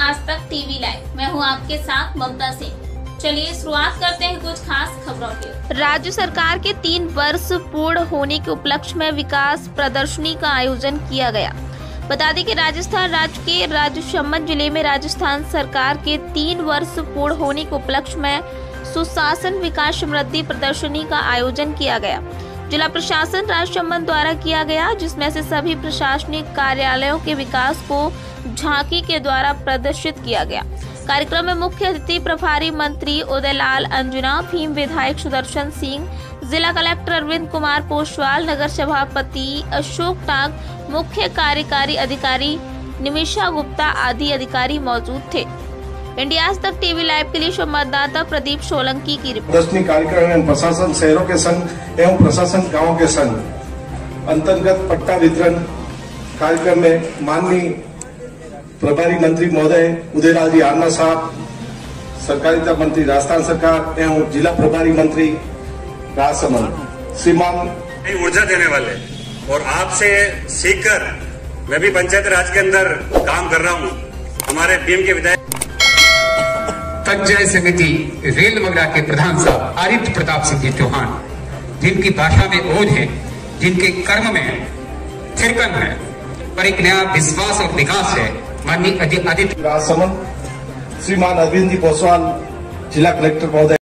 आज तक TV live. मैं हूं आपके साथ ममता सिंह। चलिए शुरुआत करते हैं कुछ खास खबरों की। राज्य सरकार के 3 वर्ष पूर्ण होने के उपलक्ष्य में विकास प्रदर्शनी का आयोजन किया गया। बता दें कि राजस्थान राज्य के राजसमंद जिले में राजस्थान सरकार के 3 वर्ष पूर्ण होने के उपलक्ष्य में सुशासन विकास समृद्धि प्रदर्शनी का आयोजन किया गया। जिला प्रशासन राजसमंद द्वारा किया गया, जिसमें से सभी प्रशासनिक कार्यालयों के विकास को झांकी के द्वारा प्रदर्शित किया गया। कार्यक्रम में मुख्य अतिथि प्रभारी मंत्री उदयलाल अंजना, भीम विधायक सुदर्शन सिंह, जिला कलेक्टर अरविंद कुमार पोशवाल, नगर सभापति अशोक टांग, मुख्य कार्यकारी अधिकारी निमिषा गुप्ता आदि अधिकारी मौजूद थे। इंडिया आज तक टीवी लाइव के लिए संवाददाता प्रदीप सोलंकी की रिपोर्ट। प्रदर्शनी कार्यक्रम में प्रशासन शहरों के संघ एवं प्रशासन गांवों के संघ अंतर्गत पट्टा वितरण कार्यक्रम में माननीय प्रभारी मंत्री महोदय उदयलाल जी आर्ना साहब, सहकारिता मंत्री राजस्थान सरकार एवं जिला प्रभारी मंत्री राजसमंद श्रीमान ऊर्जा देने वाले, और आपसे सीखकर मैं भी पंचायत राज के अंदर काम कर रहा हूँ। हमारे भीम के विधायक पंचायत समिति रेल मगरा के प्रधान साहब आदित्य प्रताप सिंह जी चौहान, जिनकी भाषा में ओज है, जिनके कर्म में थिरकन है, पर एक नया विश्वास और विकास है। माननीय आदित्य राजसमंद श्रीमान अरविंद जी पोसवाल, जिला कलेक्टर महोदय।